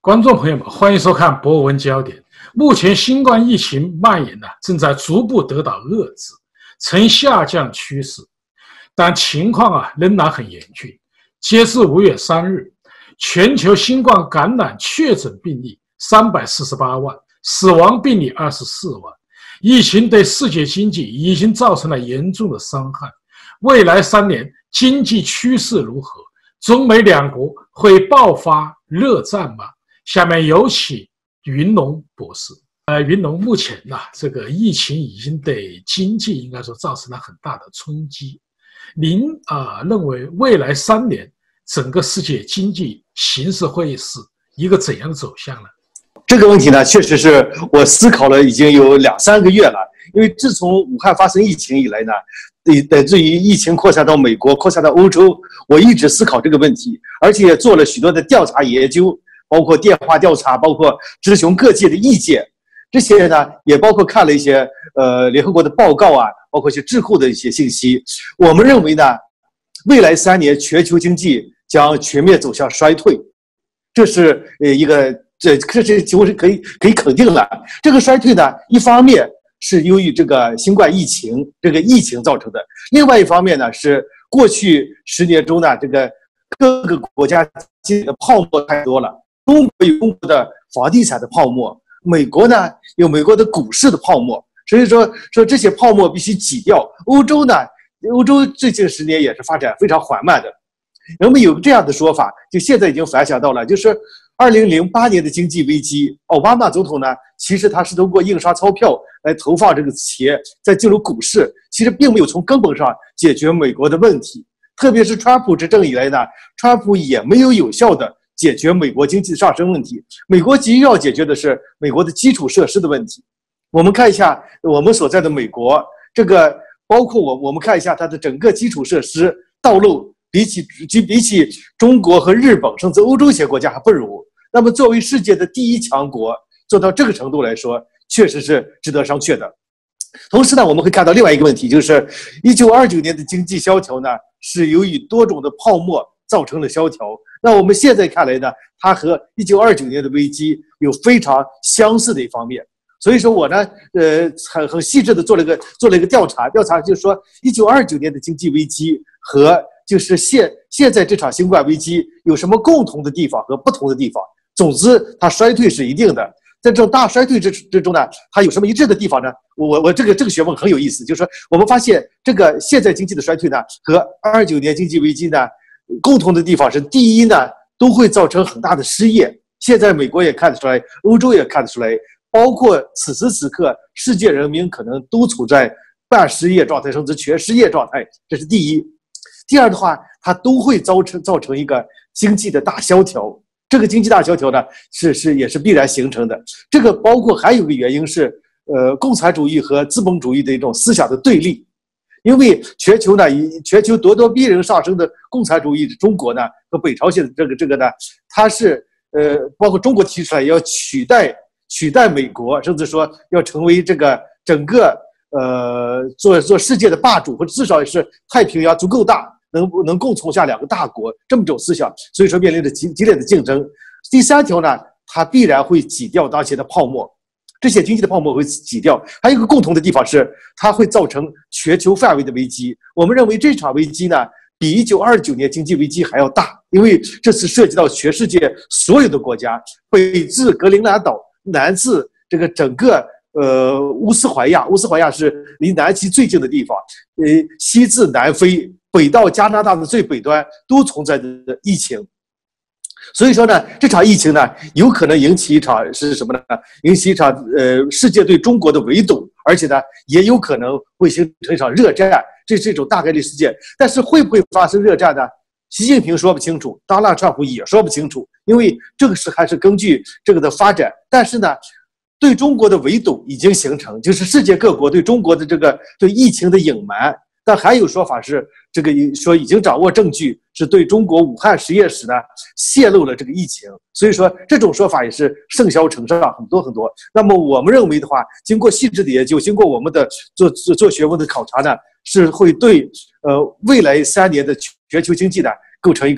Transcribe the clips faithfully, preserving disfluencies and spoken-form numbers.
观众朋友们，欢迎收看博文焦点。目前新冠疫情蔓延呢，正在逐步得到遏制，呈下降趋势，但情况啊仍然很严峻。截至五月三日，全球新冠感染确诊病例三百四十八万，死亡病例二十四万。疫情对世界经济已经造成了严重的伤害。未来三年经济趋势如何？中美两国会爆发热战吗？下面有请云龙博士。呃，云龙，目前呢、啊，这个疫情已经对经济应该说造成了很大的冲击。您啊、呃，认为未来三年整个世界经济形势会是一个怎样的走向呢？ 这个问题呢，确实是我思考了已经有两三个月了。因为自从武汉发生疫情以来呢，乃至于疫情扩散到美国、扩散到欧洲，我一直思考这个问题，而且也做了许多的调查研究。包括电话调查，包括咨询各界的意见，这些呢也包括看了一些呃联合国的报告啊，包括一些智库的一些信息。我们认为呢，未来三年全球经济将全面走向衰退，这是呃一个这这是几乎是可以可以肯定的。这个衰退呢，一方面是由于这个新冠疫情这个疫情造成的，另外一方面呢是过去十年中呢这个各个国家经济的泡沫太多了。中国有中国的房地产的泡沫，美国呢有美国的股市的泡沫，所以说说这些泡沫必须挤掉。欧洲呢，欧洲最近十年也是发展非常缓慢的。人们有这样的说法，就现在已经反想到了，就是二零零八年的经济危机，奥巴马总统呢，其实他是通过印刷钞票来投放这个钱，再进入股市，其实并没有从根本上解决美国的问题。特别是川普执政以来呢，川普也没有有效的解决美国经济的上升问题。美国急要解决的是美国的基础设施的问题。我们看一下我们所在的美国，这个包括我我们看一下它的整个基础设施道路，比起比起中国和日本甚至欧洲一些国家还不如。那么作为世界的第一强国，做到这个程度来说，确实是值得商榷的。同时呢，我们会看到另外一个问题，就是一九二九年的经济萧条呢，是由于多种的泡沫造成了萧条。那我们现在看来呢，它和一九二九年的危机有非常相似的一方面。所以说我呢，呃，很很细致的做了一个做了一个调查，调查就是说，一九二九年的经济危机和就是现现在这场新冠危机有什么共同的地方和不同的地方。总之，它衰退是一定的。在这种大衰退之之中呢，它有什么一致的地方呢？我我这个这个学问很有意思，就是说我们发现这个现在经济的衰退呢，和二九年经济危机呢，共同的地方是，第一呢，都会造成很大的失业。现在美国也看得出来，欧洲也看得出来，包括此时此刻，世界人民可能都处在半失业状态，甚至全失业状态，这是第一。第二的话，它都会造成造成一个经济的大萧条。这个经济大萧条呢，是是也是必然形成的。这个包括还有一个原因是，呃，共产主义和资本主义的一种思想的对立。因为全球呢，以全球咄咄逼人上升的共产主义，中国呢和北朝鲜的这个这个呢，它是呃，包括中国提出来要取代取代美国，甚至说要成为这个整个呃做做世界的霸主，或者至少是太平洋足够大。能能共存下两个大国这么一种思想，所以说面临着激激烈的竞争。第三条呢，它必然会挤掉当前的泡沫，这些经济的泡沫会挤掉。还有一个共同的地方是，它会造成全球范围的危机。我们认为这场危机呢，比一九二九年经济危机还要大，因为这次涉及到全世界所有的国家，北至格陵兰岛，南至这个整个呃乌斯怀亚，乌斯怀亚是离南极最近的地方，呃，西至南非。北到加拿大的最北端都存在着疫情，所以说呢，这场疫情呢，有可能引起一场是什么呢？引起一场呃世界对中国的围堵，而且呢，也有可能会形成一场热战，这是一种大概率事件。但是会不会发生热战呢？习近平说不清楚，当然川普也说不清楚，因为这个是还是根据这个的发展。但是呢，对中国的围堵已经形成，就是世界各国对中国的这个对疫情的隐瞒。但还有说法是，这个说已经掌握证据，是对中国武汉实验室呢泄露了这个疫情，所以说这种说法也是甚嚣尘上很多很多。那么我们认为的话，经过细致的研究，经过我们的做做做学问的考察呢，是会对呃未来三年的全球经济呢构成一个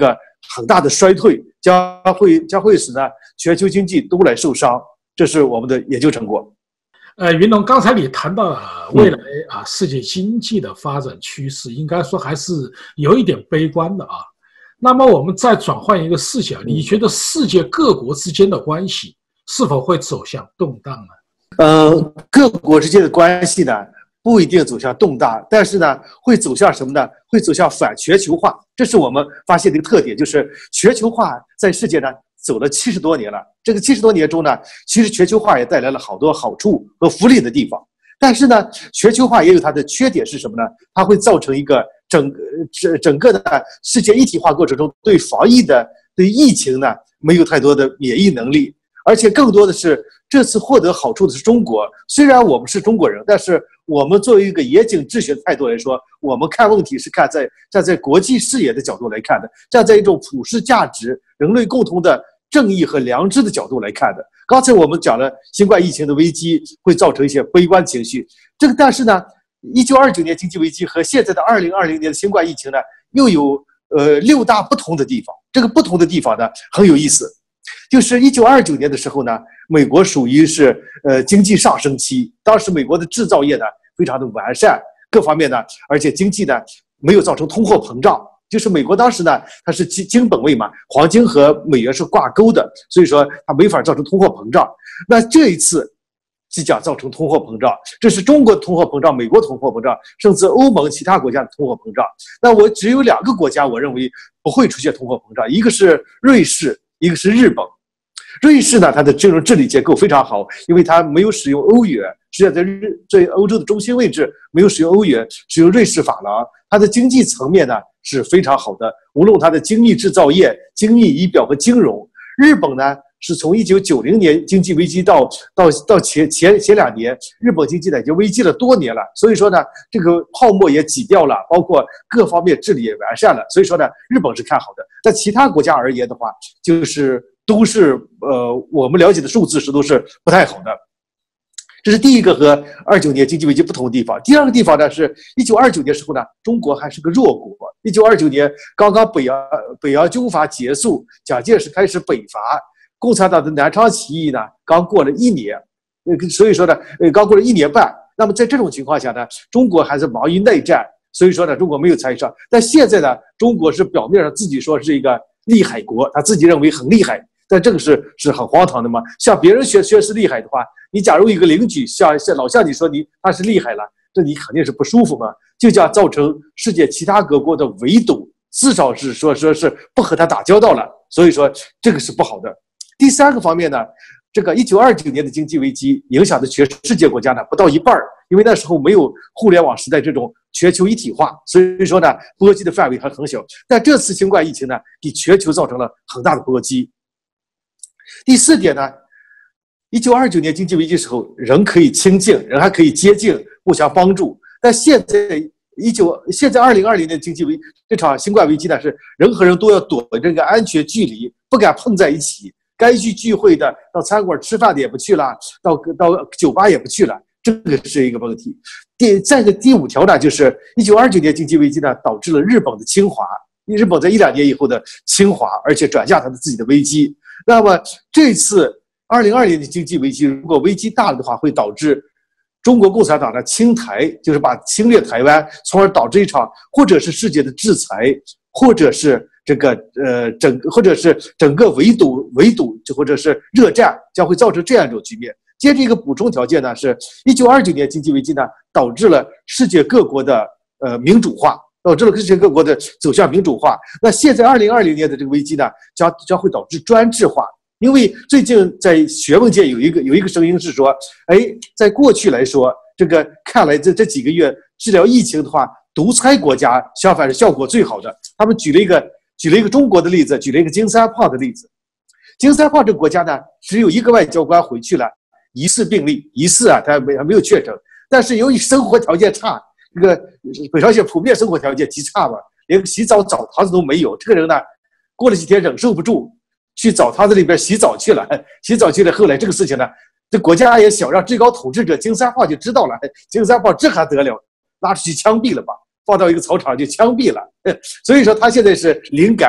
很大的衰退，将会将会使呢全球经济都来受伤。这是我们的研究成果。 呃，云龙，刚才你谈到了未来啊，世界经济的发展趋势，应该说还是有一点悲观的啊。那么我们再转换一个视角，你觉得世界各国之间的关系是否会走向动荡呢？ 呃，各国之间的关系呢，不一定走向动荡，但是呢，会走向什么呢？会走向反全球化。这是我们发现的一个特点，就是全球化在世界呢走了七十多年了。这个七十多年中呢，其实全球化也带来了好多好处和福利的地方。但是呢，全球化也有它的缺点是什么呢？它会造成一个整整整个的世界一体化过程中，对防疫的对疫情呢没有太多的免疫能力，而且更多的是这次获得好处的是中国。虽然我们是中国人，但是我们作为一个严谨治学的态度来说，我们看问题是看在站在国际视野的角度来看的，站在一种普世价值、人类共同的正义和良知的角度来看的。刚才我们讲了新冠疫情的危机会造成一些悲观情绪，这个但是呢，一九二九年经济危机和现在的二零二零年的新冠疫情呢，又有呃六大不同的地方。这个不同的地方呢很有意思，就是一九二九年的时候呢，美国属于是呃经济上升期，当时美国的制造业呢非常的完善，各方面呢，而且经济呢没有造成通货膨胀。就是美国当时呢，它是金金本位嘛，黄金和美元是挂钩的，所以说它没法造成通货膨胀。那这一次即将造成通货膨胀，这是中国的通货膨胀、美国通货膨胀，甚至欧盟其他国家的通货膨胀。那我只有两个国家，我认为不会出现通货膨胀，一个是瑞士，一个是日本。瑞士呢，它的这种治理结构非常好，因为它没有使用欧元，实际上在日在欧洲的中心位置，没有使用欧元，使用瑞士法郎。它的经济层面呢是非常好的，无论它的精密制造业、精密仪表和金融。日本呢是从一九九零年经济危机到到到前前前两年，日本经济呢已经危机了多年了，所以说呢这个泡沫也挤掉了，包括各方面治理也完善了，所以说呢日本是看好的。在其他国家而言的话，就是都是呃我们了解的数字是都是不太好的。这是第一个和二九年经济危机不同的地方。第二个地方呢，是一九二九年时候呢，中国还是个弱国。一九二九年刚刚北洋北洋军阀结束，蒋介石开始北伐，共产党的南昌起义呢刚过了一年，呃，所以说呢，呃，刚过了一年半。那么在这种情况下呢，中国还是忙于内战，所以说呢，中国没有参与上。但现在呢，中国是表面上自己说是一个厉害国，他自己认为很厉害。但这个是是很荒唐的嘛？向别人宣宣示厉害的话，你假如一个邻居像像老向你说你他是厉害了，这你肯定是不舒服嘛，就将造成世界其他各国的围堵，至少是说说是不和他打交道了，所以说这个是不好的。第三个方面呢，这个一九二九年的经济危机影响的全世界国家呢不到一半，因为那时候没有互联网时代这种全球一体化，所以说呢波及的范围还很小。但这次新冠疫情呢，给全球造成了很大的波及。第四点呢，一九二九年经济危机时候，人可以亲近，人还可以接近，互相帮助。但现在一九现在二零二零年经济危这场新冠危机呢，是人和人都要躲这个安全距离，不敢碰在一起。该去聚会的，到餐馆吃饭的也不去了，到到酒吧也不去了，这个是一个问题。第再个第五条呢，就是一九二九年经济危机呢，导致了日本的侵华。日本在一两年以后的侵华，而且转嫁他的自己的危机。那么这次二零二零年的经济危机，如果危机大了的话，会导致中国共产党的侵台，就是把侵略台湾，从而导致一场或者是世界的制裁，或者是这个呃整或者是整个围堵围堵，或者是热战，将会造成这样一种局面。接着一个补充条件呢，是一九二九年经济危机呢，导致了世界各国的呃民主化。导致了世界各国的走向民主化。那现在二零二零年的这个危机呢，将将会导致专制化。因为最近在学问界有一个有一个声音是说，哎，在过去来说，这个看来这这几个月治疗疫情的话，独裁国家相反是效果最好的。他们举了一个举了一个中国的例子，举了一个金三胖的例子。金三胖这个国家呢，只有一个外交官回去了，疑似病例，疑似啊，他没还没有确诊，但是由于生活条件差。这个北朝鲜普遍生活条件极差嘛，连洗澡澡堂子都没有。这个人呢，过了几天忍受不住，去澡堂子里边洗澡去了。洗澡去了，后来这个事情呢，这国家也想让最高统治者金三胖就知道了。金三胖这还得了，拉出去枪毙了吧，放到一个草场就枪毙了。所以说他现在是零感染。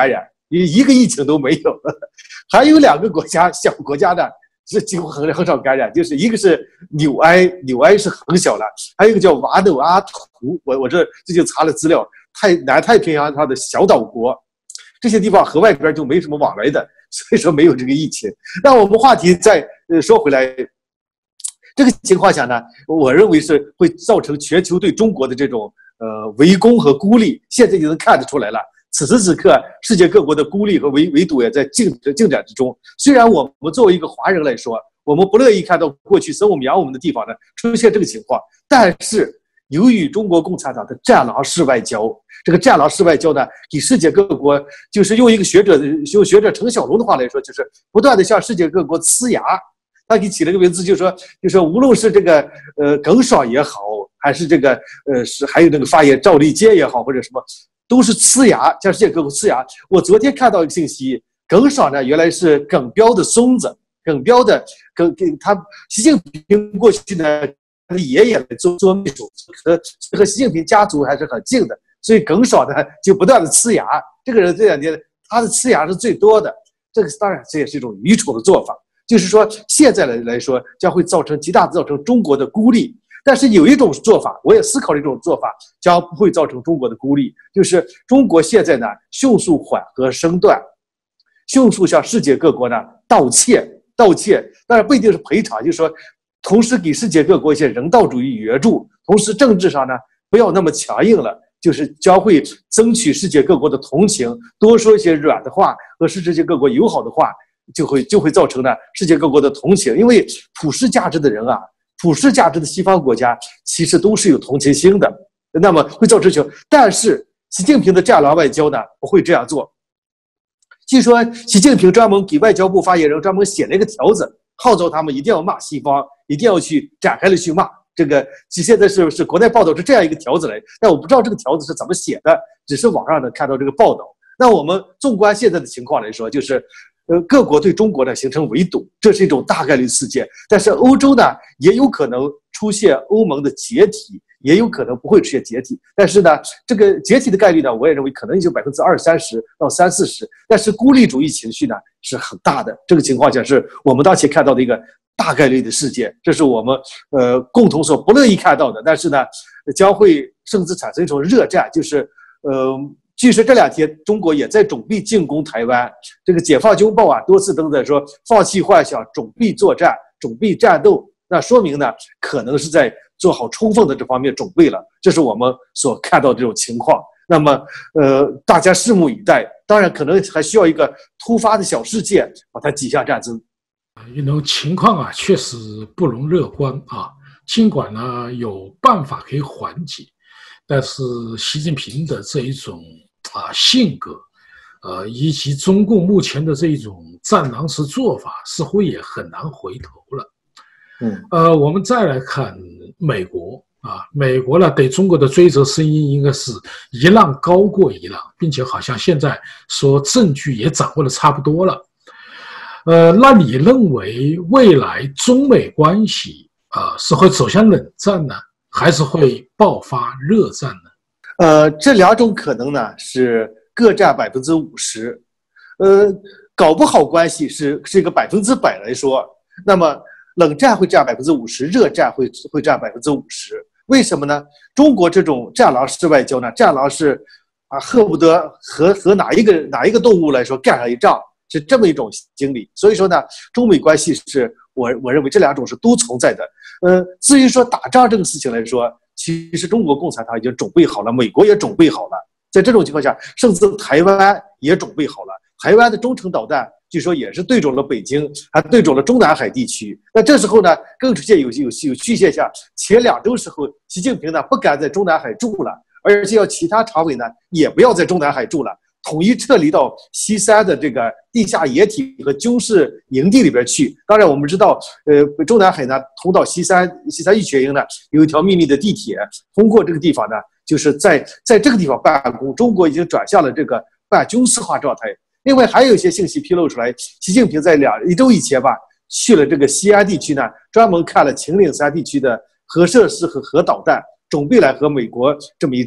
一个疫情都没有了。还有两个国家小国家呢，是几乎很很少感染，就是一个是纽埃，纽埃是很小了，还有一个叫瓦努阿图，我我这最近查了资料，太南太平洋它的小岛国，这些地方和外边就没什么往来的，所以说没有这个疫情。那我们话题再呃说回来，这个情况下呢，我认为是会造成全球对中国的这种呃围攻和孤立，现在就能看得出来了。此时此刻，世界各国的孤立和围围堵也在进进展之中。虽然我们作为一个华人来说，我们不乐意看到过去生我们养我们的地方呢出现这个情况，但是由于中国共产党的战狼式外交，这个战狼式外交呢，给世界各国就是用一个学者用学者陈小龙的话来说，就是不断的向世界各国呲牙。他给起了个名字，就是说，就是说，无论是这个呃耿爽也好，还是这个呃是还有那个发言赵立坚也好，或者什么。都是呲牙，向世界各国呲牙。我昨天看到一个信息，耿爽呢原来是耿彪的孙子，耿彪的耿给他习近平过去呢，他的爷爷来做做秘书，和和习近平家族还是很近的，所以耿爽呢就不断的呲牙。这个人这两天他的呲牙是最多的，这个当然这也是一种愚蠢的做法，就是说现在来来说将会造成极大造成中国的孤立。但是有一种做法，我也思考了一种做法，将不会造成中国的孤立，就是中国现在呢迅速缓和身段，迅速向世界各国呢道歉，道歉，当然不一定是赔偿，就是说，同时给世界各国一些人道主义援助，同时政治上呢不要那么强硬了，就是将会争取世界各国的同情，多说一些软的话和世界各国友好的话，就会就会造成呢世界各国的同情，因为普世价值的人啊。普世价值的西方国家其实都是有同情心的，那么会造成球。但是习近平的战狼外交呢，不会这样做。据说习近平专门给外交部发言人专门写了一个条子，号召他们一定要骂西方，一定要去展开了去骂。这个现在是是国内报道是这样一个条子来，但我不知道这个条子是怎么写的，只是网上能看到这个报道。那我们纵观现在的情况来说，就是。呃，各国对中国呢形成围堵，这是一种大概率事件。但是欧洲呢也有可能出现欧盟的解体，也有可能不会出现解体。但是呢，这个解体的概率呢，我也认为可能就百分之二三十到三四十。但是孤立主义情绪呢是很大的，这个情况下是我们当前看到的一个大概率的事件，这是我们呃共同所不乐意看到的。但是呢，将会甚至产生一种热战，就是呃。据说这两天中国也在准备进攻台湾，这个解放军报啊多次登载说放弃幻想，准备作战，准备战斗，那说明呢可能是在做好充分的这方面准备了，这是我们所看到这种情况。那么呃大家拭目以待，当然可能还需要一个突发的小事件把它挤下战争。 you know 情况啊确实不容乐观啊，尽管呢有办法可以缓解，但是习近平的这一种啊，性格，呃，以及中共目前的这一种战狼式做法，似乎也很难回头了。 嗯， 呃，我们再来看美国啊，美国呢对中国的追责声音应该是一浪高过一浪，并且好像现在说证据也掌握的差不多了。呃，那你认为未来中美关系啊、呃、是会走向冷战呢，还是会爆发热战呢？ 呃，这两种可能呢是各占百分之五十，呃，搞不好关系是是一个百分之百来说，那么冷战会占百分之五十，热战会会占百分之五十。为什么呢？中国这种战狼式外交呢，战狼是啊，恨不得和和哪一个哪一个动物来说干上一仗，是这么一种经历。所以说呢，中美关系是我我认为这两种是都存在的。呃，至于说打仗这个事情来说。其实中国共产党已经准备好了，美国也准备好了。在这种情况下，甚至台湾也准备好了。台湾的中程导弹据说也是对准了北京，还对准了中南海地区。那这时候呢，更出现有有有趣现象。前两周时候，习近平呢不敢在中南海住了，而且要其他常委呢也不要在中南海住了，统一撤离到西山的这个地下掩体和军事营地里边去。当然，我们知道，呃，中南海呢通到西山西山医学营呢有一条秘密的地铁，通过这个地方呢，就是在在这个地方办公。中国已经转向了这个半军事化状态。另外，还有一些信息披露出来，习近平在两一周以前吧，去了这个西安地区呢，专门看了秦岭山地区的核设施和核导弹，准备来和美国这么一战。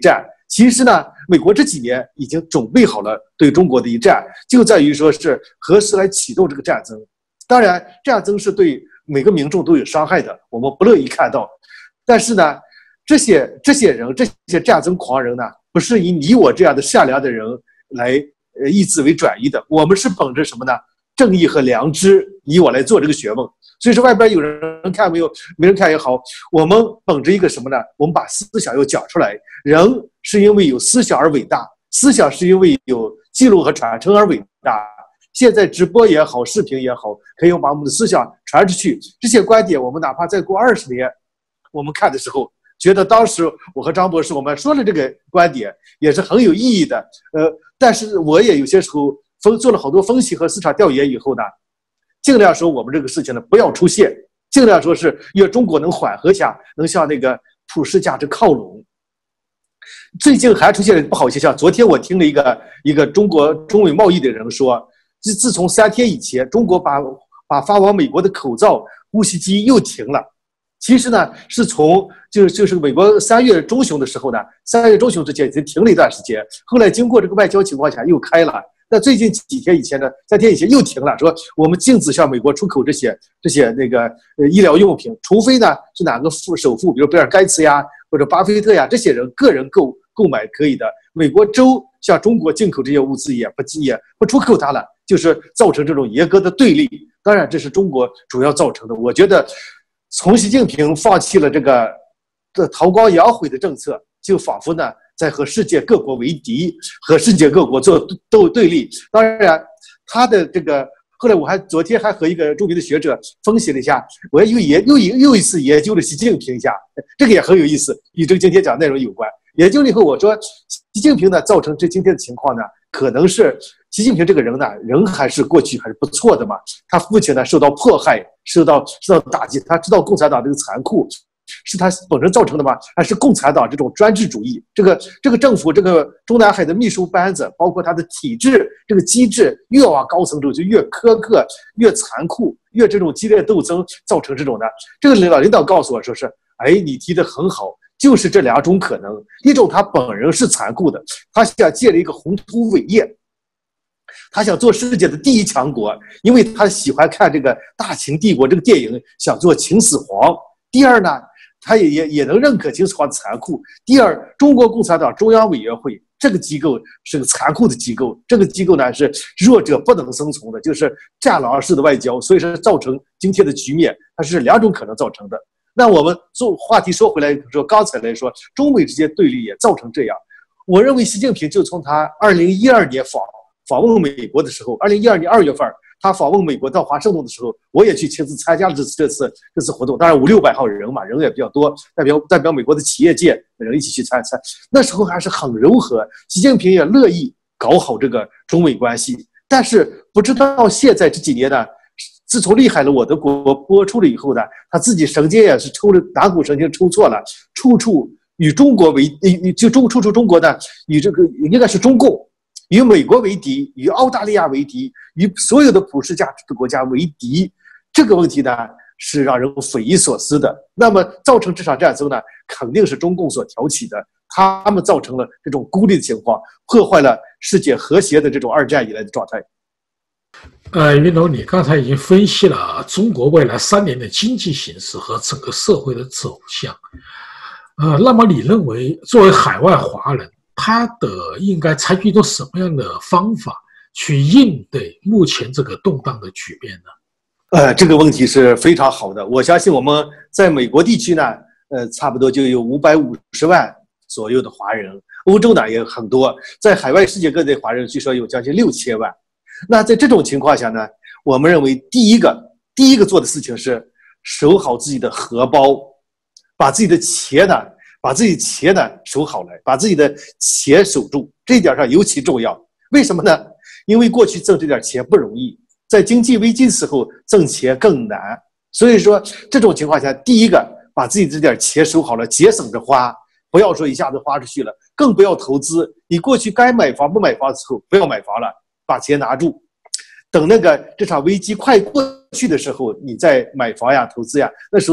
其实呢，美国这几年已经准备好了对中国的一战，就在于说是何时来启动这个战争。当然，战争是对每个民众都有伤害的，我们不乐意看到。但是呢，这些这些人，这些战争狂人呢，不是以你我这样的善良的人来呃以此为转移的，我们是本着什么呢？正义和良知，以我来做这个学问。所以说，外边有人看没有，没人看也好，我们本着一个什么呢？我们把思想要讲出来。人是因为有思想而伟大，思想是因为有记录和传承而伟大。现在直播也好，视频也好，可以把我们的思想传出去。这些观点，我们哪怕再过二十年，我们看的时候，觉得当时我和张博士我们说了这个观点也是很有意义的。呃，但是我也有些时候分做了好多分析和市场调研以后呢，尽量说我们这个事情呢不要出现，尽量说是要中国能缓和下，能向那个普世价值靠拢。最近还出现了不好现象，昨天我听了一个一个中国中美贸易的人说，自自从三天以前，中国把把发往美国的口罩、呼吸机又停了。其实呢，是从就是就是美国三月中旬的时候呢，三月中旬之前已经停了一段时间，后来经过这个外交情况下又开了。那最近几天以前呢，三天以前又停了，说我们禁止向美国出口这些这些那个呃医疗用品，除非呢是哪个富首富，比如比尔盖茨呀或者巴菲特呀这些人个人购购买可以的。美国州向中国进口这些物资也不也不出口它了，就是造成这种严格的对立。当然，这是中国主要造成的。我觉得，从习近平放弃了这个这韬光养晦的政策，就仿佛呢。在和世界各国为敌，和世界各国做斗对立。当然，他的这个后来我还昨天还和一个著名的学者分析了一下，我又研又又一次研究了习近平一下，这个也很有意思，与这个今天讲内容有关。研究了以后，我说习近平呢造成这今天的情况呢，可能是习近平这个人呢，人还是过去还是不错的嘛。他父亲呢受到迫害，受到受到打击，他知道共产党这个残酷。是他本身造成的吗？还是共产党这种专制主义？这个这个政府，这个中南海的秘书班子，包括他的体制，这个机制越往高层走就越苛刻、越残酷、越这种激烈斗争，造成这种的。这个领导领导告诉我说是，哎，你提的很好，就是这两种可能。一种他本人是残酷的，他想建立一个宏图伟业，他想做世界的第一强国，因为他喜欢看这个《大秦帝国》这个电影，想做秦始皇。第二呢？他也也也能认可秦始皇的残酷。第二，中国共产党中央委员会这个机构是个残酷的机构，这个机构呢是弱者不能生存的，就是战狼式的外交，所以说造成今天的局面，它是两种可能造成的。那我们做话题说回来，说刚才来说，中美之间对立也造成这样。我认为习近平就从他二零一二年访访问美国的时候，二零一二年二月份。他访问美国到华盛顿的时候，我也去亲自参加了这次这次这次活动。当然五六百号人嘛，人也比较多，代表代表美国的企业界的人一起去参参。那时候还是很柔和，习近平也乐意搞好这个中美关系。但是不知道现在这几年呢，自从《厉害了我的国》播出了以后呢，他自己神经也是抽了哪股神经抽错了，处处与中国为就中处处中国呢，与这个应该是中共。与美国为敌，与澳大利亚为敌，与所有的普世价值的国家为敌，这个问题呢是让人匪夷所思的。那么造成这场战争呢，肯定是中共所挑起的，他们造成了这种孤立的情况，破坏了世界和谐的这种二战以来的状态。 呃，云龙，你刚才已经分析了中国未来三年的经济形势和整个社会的走向。呃，那么你认为作为海外华人，他的应该采取一种什么样的方法去应对目前这个动荡的局面呢？ 呃，这个问题是非常好的。我相信我们在美国地区呢，呃，差不多就有五百五十万左右的华人，欧洲呢也很多，在海外世界各地华人据说有将近六千万。那在这种情况下呢，我们认为第一个第一个做的事情是守好自己的荷包，把自己的钱呢。把自己钱呢守好来，把自己的钱守住，这一点上尤其重要。为什么呢？因为过去挣这点钱不容易，在经济危机的时候挣钱更难。所以说这种情况下，第一个把自己这点钱守好了，节省着花，不要说一下子花出去了，更不要投资。你过去该买房不买房的时候，不要买房了，把钱拿住。等那个这场危机快过去的时候，你再买房呀、投资呀，那时候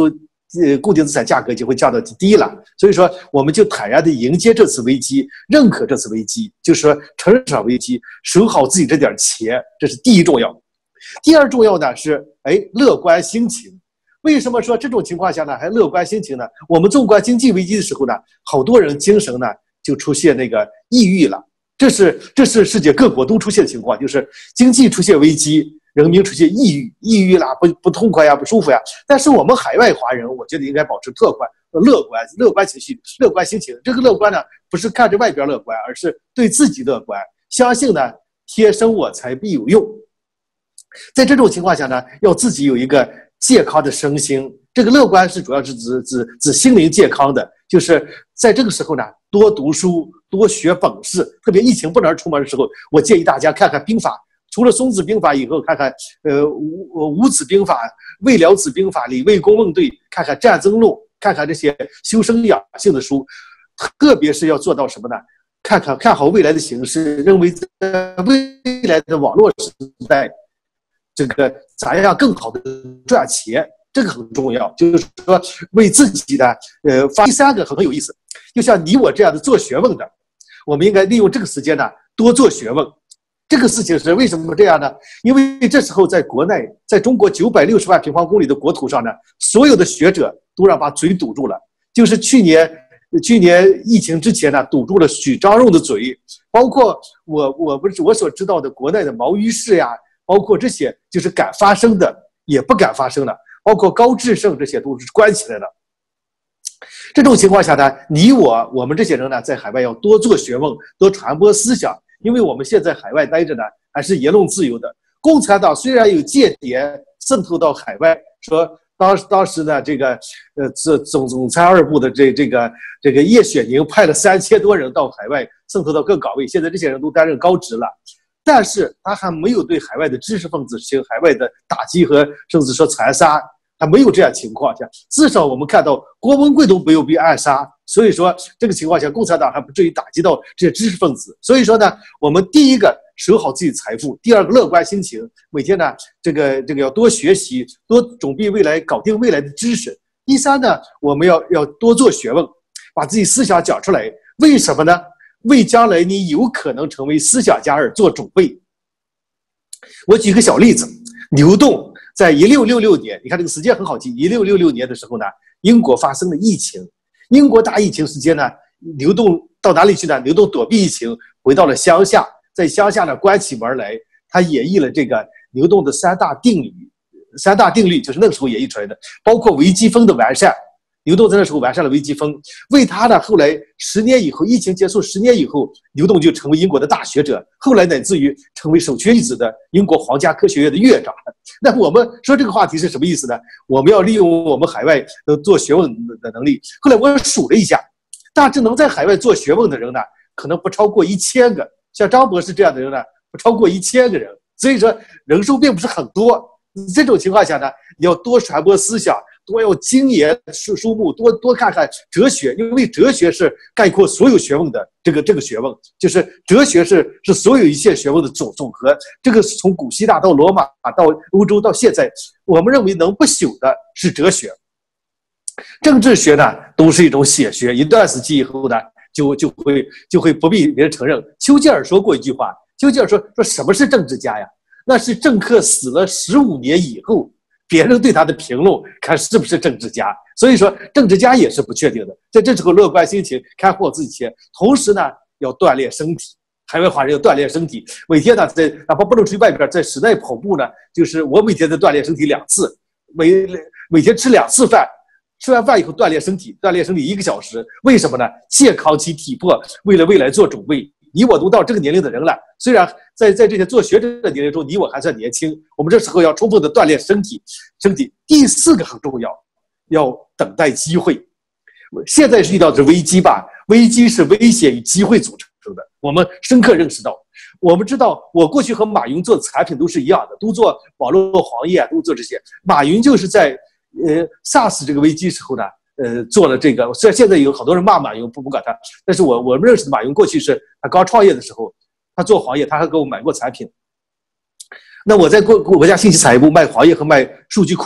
呃固定资产价格就会降到极低了。所以说，我们就坦然的迎接这次危机，认可这次危机，就是说承认这场危机，守好自己这点钱，这是第一重要。第二重要呢是，哎，乐观心情。为什么说这种情况下呢还乐观心情呢？我们纵观经济危机的时候呢，好多人精神呢就出现那个抑郁了。这是这是世界各国都出现的情况，就是经济出现危机，人民出现抑郁，抑郁啦，不不痛快呀，不舒服呀。但是我们海外华人，我觉得应该保持乐观、乐观、乐观情绪、乐观心情。这个乐观呢，不是看着外边乐观，而是对自己乐观，相信呢，天生我材必有用。在这种情况下呢，要自己有一个健康的身心。这个乐观是主要是指指指心灵健康的，就是在这个时候呢，多读书，多学本事。特别疫情不能出门的时候，我建议大家看看兵法，除了孙子兵法以后，看看呃吴吴子兵法、魏辽子兵法、李卫公问对，看看战争论，看看这些修身养性的书。特别是要做到什么呢？看看看好未来的形势，认为在未来的网络时代，这个咋样更好的赚钱，这个很重要。就是说为自己的呃发。第三个很有意思，就像你我这样的做学问的，我们应该利用这个时间呢多做学问。这个事情是为什么这样呢？因为这时候在国内，在中国九百六十万平方公里的国土上呢，所有的学者都让把嘴堵住了。就是去年去年疫情之前呢，堵住了许章润的嘴，包括我我不是我所知道的国内的毛于轼呀。包括这些就是敢发声的也不敢发声了，包括高志胜这些都是关起来了。这种情况下呢，你我我们这些人呢，在海外要多做学问，多传播思想，因为我们现在海外待着呢，还是言论自由的。共产党虽然有间谍渗透到海外，说当时当时呢，这个呃总总总参二部的这这个这个叶选宁派了三千多人到海外渗透到各岗位，现在这些人都担任高职了。但是他还没有对海外的知识分子进行海外的打击和甚至说残杀，还没有这样情况下，至少我们看到郭文贵都没有被暗杀，所以说这个情况下，共产党还不至于打击到这些知识分子。所以说呢，我们第一个守好自己财富，第二个乐观心情，每天呢这个这个要多学习，多准备未来，搞定未来的知识。第三呢，我们要要多做学问，把自己思想讲出来。为什么呢？为将来你有可能成为思想家而做准备。我举个小例子，牛顿在一六六六年，你看这个时间很好记，一六六六年的时候呢，英国发生了疫情，英国大疫情时间呢，牛顿到哪里去呢？牛顿躲避疫情，回到了乡下，在乡下呢关起门来，他演绎了这个牛顿的三大定律，三大定律就是那个时候演绎出来的，包括微积分的完善。牛顿在那时候完善了微积分，为他呢，后来十年以后，疫情结束十年以后，牛顿就成为英国的大学者，后来乃至于成为首屈一指的英国皇家科学院的院长。那我们说这个话题是什么意思呢？我们要利用我们海外的做学问的能力。后来我数了一下，大致能在海外做学问的人呢，可能不超过一千个，像张博士这样的人呢，不超过一千个人，所以说人数并不是很多。这种情况下呢，你要多传播思想，多要精研书书目，多多看看哲学，因为哲学是概括所有学问的这个这个学问，就是哲学是是所有一切学问的总总和。这个从古希腊到罗马到欧洲到现在，我们认为能不朽的是哲学。政治学呢，都是一种写学，一段时期以后呢，就就会就会不必别人承认。丘吉尔说过一句话，丘吉尔说说什么是政治家呀？那是政客死了十五年以后，别人对他的评论，看是不是政治家。所以说，政治家也是不确定的。在这时候，乐观心情，看好自己钱，同时呢，要锻炼身体。海外华人要锻炼身体，每天呢，在哪怕不能出去外边，在室内跑步呢，就是我每天在锻炼身体两次，每每天吃两次饭，吃完饭以后锻炼身体，锻炼身体一个小时。为什么呢？健康其体魄，为了未来做准备。你我都到这个年龄的人了，虽然在在这些做学者的年龄中，你我还算年轻，我们这时候要充分的锻炼身体。身体第四个很重要，要等待机会。现在是遇到的是危机吧？危机是危险与机会组成的，我们深刻认识到。我们知道，我过去和马云做的产品都是一样的，都做网络行业，都做这些。马云就是在呃 SARS 这个危机时候呢。呃，做了这个，虽然现在有好多人骂马云，不不管他，但是我我们认识的马云过去是他刚创业的时候，他做黄页，他还给我买过产品。那我在国国家信息产业部卖黄页和卖数据库，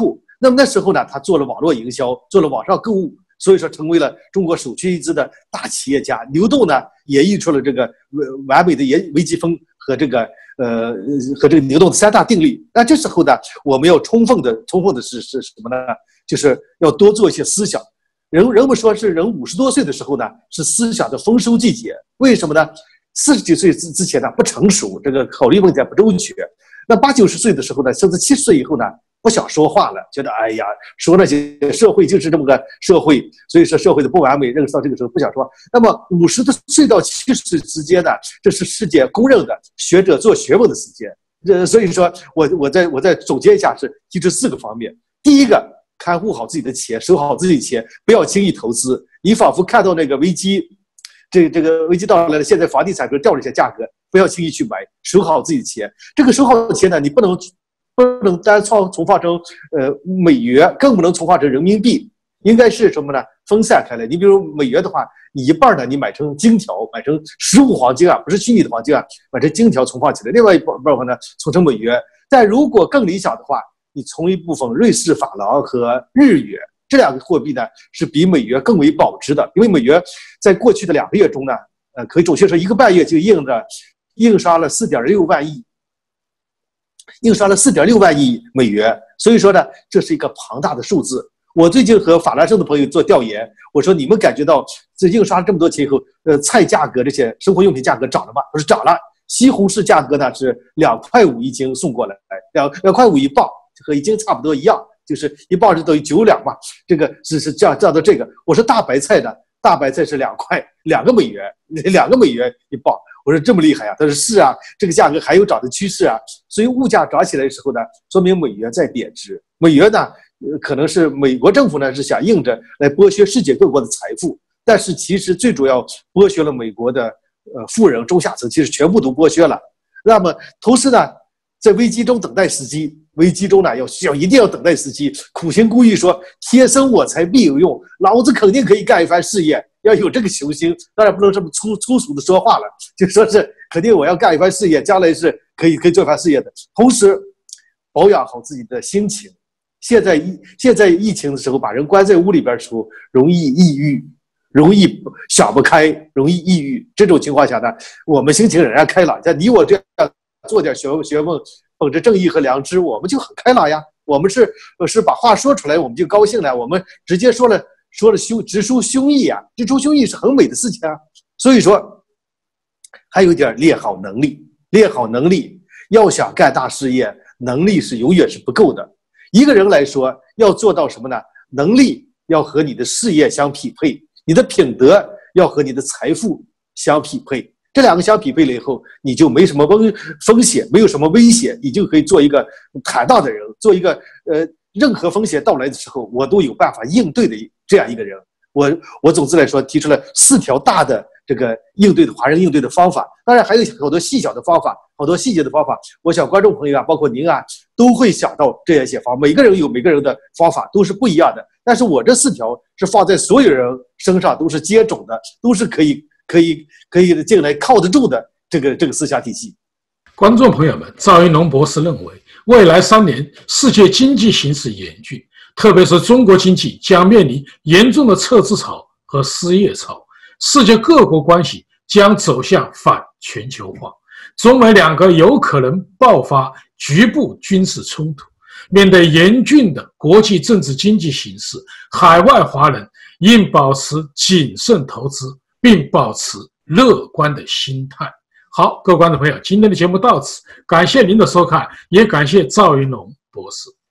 那么那时候呢，他做了网络营销，做了网上购物，所以说成为了中国首屈一指的大企业家。牛洞呢，也译出了这个完美的微积分和这个呃和这个牛洞的三大定律。那这时候呢，我们要充分的充分的是是什么呢？就是要多做一些思想。人人们说是人五十多岁的时候呢，是思想的丰收季节。为什么呢？四十几岁之之前呢不成熟，这个考虑问题不周全。那八九十岁的时候呢，甚至七十岁以后呢，不想说话了，觉得哎呀，说那些社会就是这么个社会，所以说社会的不完美，认识到这个时候不想说话。那么五十岁到七十岁之间呢，这是世界公认的学者做学问的时间。呃，所以说我我再我再总结一下，是提出四个方面。第一个，看护好自己的钱，守好自己的钱，不要轻易投资。你仿佛看到那个危机，这这个危机到来了，现在房地产就掉了一些价格，不要轻易去买，守好自己的钱。这个守好的钱呢，你不能不能单从重化成呃美元，更不能重化成人民币，应该是什么呢？分散开来。你比如美元的话，你一半呢，你买成金条，买成实物黄金啊，不是虚拟的黄金啊，买成金条存放起来。另外一半的话呢，存成美元。但如果更理想的话，你从一部分瑞士法郎和日元这两个货币呢，是比美元更为保值的。因为美元在过去的两个月中呢，呃，可以准确说一个半月就印着印刷了四点六万亿，印刷了四点六万亿美元。所以说呢，这是一个庞大的数字。我最近和法兰盛的朋友做调研，我说你们感觉到这印刷了这么多钱以后，呃，菜价格这些生活用品价格涨了吗？我说涨了。西红柿价格呢是两块五一斤送过来，两两块五一磅。和一斤差不多一样，就是一磅是等于九两嘛，这个是是这样这样的这个。我说大白菜呢，大白菜是两块两个美元，两个美元一磅。我说这么厉害啊？他说是啊，这个价格还有涨的趋势啊。所以物价涨起来的时候呢，说明美元在贬值。美元呢，呃、可能是美国政府呢是想硬着来剥削世界各国的财富，但是其实最主要剥削了美国的呃富人中下层，其实全部都剥削了。那么同时呢，在危机中等待时机。危机中呢，要需要一定要等待时机，苦心孤诣说天生我材必有用，老子肯定可以干一番事业，要有这个雄心。当然不能这么粗粗俗的说话了，就说是肯定我要干一番事业，将来是可以可以做一番事业的。同时，保养好自己的心情。现在疫现在疫情的时候，把人关在屋里边的时候，容易抑郁，容易想不开，容易抑郁。这种情况下呢，我们心情仍然开朗。像你我这样做点学学问。本着正义和良知，我们就很开朗呀。我们是是把话说出来，我们就高兴了。我们直接说了说了胸直抒胸臆啊，直抒胸臆是很美的事情啊。所以说，还有一点练好能力，练好能力，要想干大事业，能力是永远是不够的。一个人来说，要做到什么呢？能力要和你的事业相匹配，你的品德要和你的财富相匹配。这两个相匹配了以后，你就没什么风风险，没有什么危险，你就可以做一个坦荡的人，做一个呃任何风险到来的时候，我都有办法应对的这样一个人。我我总之来说提出了四条大的这个应对的华人应对的方法，当然还有好多细小的方法，好多细节的方法。我想观众朋友啊，包括您啊，都会想到这样一些方法。每个人有每个人的方法，都是不一样的。但是我这四条是放在所有人身上都是接种的，都是可以。可以可以进来靠得住的这个这个思想体系。 观众朋友们，赵云龙博士认为，未来三年世界经济形势严峻，特别是中国经济将面临严重的撤资潮和失业潮，世界各国关系将走向反全球化，中美两个有可能爆发局部军事冲突。面对严峻的国际政治经济形势，海外华人应保持谨慎投资，并保持乐观的心态。好，各位观众朋友，今天的节目到此，感谢您的收看，也感谢赵云龙博士。